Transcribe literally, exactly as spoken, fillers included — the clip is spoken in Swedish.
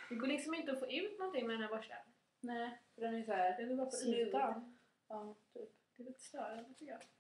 Det går liksom inte att få ut någonting med den här borsten. Nej, för den är så här den är bara på sluten. ytan. Ja, typ. Det är lite störande tycker jag.